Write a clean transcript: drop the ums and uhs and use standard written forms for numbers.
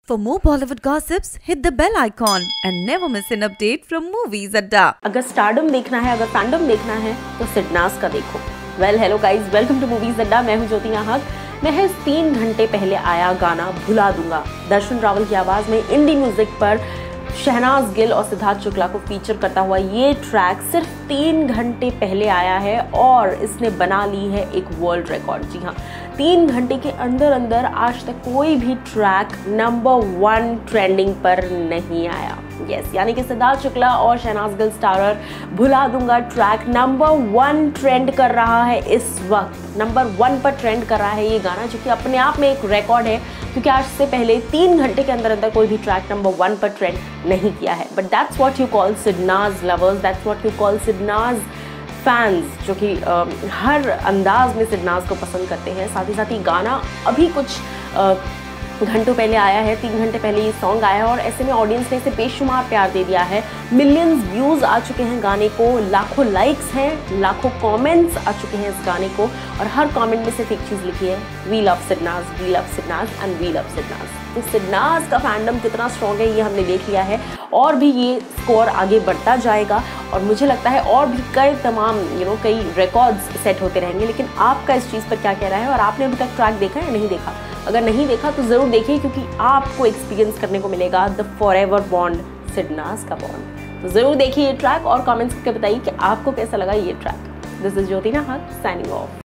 For more Bollywood gossips, hit the bell icon and never miss an update from Movies Adda. अगर stardom देखना है, अगर fandom देखना है तो सिडनाज का देखो। Hello guys, welcome to Movies Adda. मैं हूं ज्योति नाहक। महज 3 घंटे पहले आया गाना भुला दूंगा, दर्शन रावल की आवाज में इंडी म्यूजिक पर शहनाज गिल और सिद्धार्थ शुक्ला को फीचर करता हुआ ये ट्रैक सिर्फ 3 घंटे पहले आया है और इसने बना ली है एक वर्ल्ड रिकॉर्ड। जी हाँ, 3 घंटे के अंदर अंदर आज तक कोई भी ट्रैक नंबर 1 ट्रेंडिंग पर नहीं आया। यस, यानी कि सिद्धार्थ शुक्ला और शहनाज गिल स्टारर भुला दूंगा ट्रैक नंबर 1 ट्रेंड कर रहा है। इस वक्त नंबर 1 पर ट्रेंड कर रहा है ये गाना, जो कि अपने आप में एक रिकॉर्ड है, क्योंकि आज से पहले 3 घंटे के अंदर अंदर कोई भी ट्रैक नंबर 1 पर ट्रेंड नहीं किया है। But that's what you call Sidnaaz lovers, that's what you call Sidnaaz fans, जो कि हर अंदाज में सिडनाज को पसंद करते हैं। साथ ही साथ ये गाना अभी कुछ घंटों पहले आया है, 3 घंटे पहले ये सॉन्ग आया है और ऐसे में ऑडियंस ने इसे बेशुमार प्यार दे दिया है। मिलियंस व्यूज़ आ चुके हैं गाने को, लाखों लाइक्स हैं, लाखों कमेंट्स आ चुके हैं इस गाने को, और हर कमेंट में सिर्फ एक चीज़ लिखी है, we love Sidnaaz, we love Sidnaaz and we love Sidnaaz. तो सिडनाज का फैंडम कितना स्ट्रॉन्ग है ये हमने देख लिया है, और भी ये स्कोर आगे बढ़ता जाएगा और मुझे लगता है और भी कई कई रिकॉर्ड्स सेट होते रहेंगे। लेकिन आपका इस चीज़ पर क्या कहना है, और आपने अभी तक ट्रैक देखा या नहीं देखा? अगर नहीं देखा तो ज़रूर देखिए, क्योंकि आपको एक्सपीरियंस करने को मिलेगा द फॉरएवर बॉन्ड, सिडनाज का बॉन्ड। तो ज़रूर देखिए ये ट्रैक और कमेंट्स करके बताइए कि आपको कैसा लगा ये ट्रैक। दिस इज ज्योति नाहक साइनिंग ऑफ।